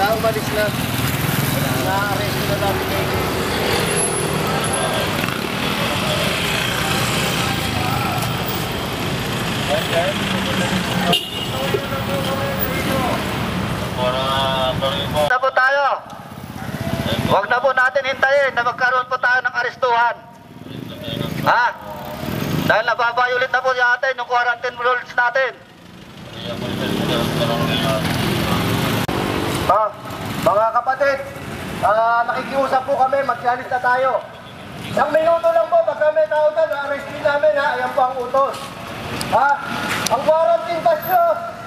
umalis na. Na-arrest na namin ngayon. Na po tayo. Huwag na po natin hintayin na magkaroon po tayo ng arestuhan. Ha? Dahil nababayulit na po natin yung quarantine rules natin. Mga kapatid, nakikiusap po kami, mag-challenge na tayo. 1 minuto lang po, pagka may tao dyan, na-arrestin namin ha, ayan po ang utos. Ha? Ang quarantine pass nyo,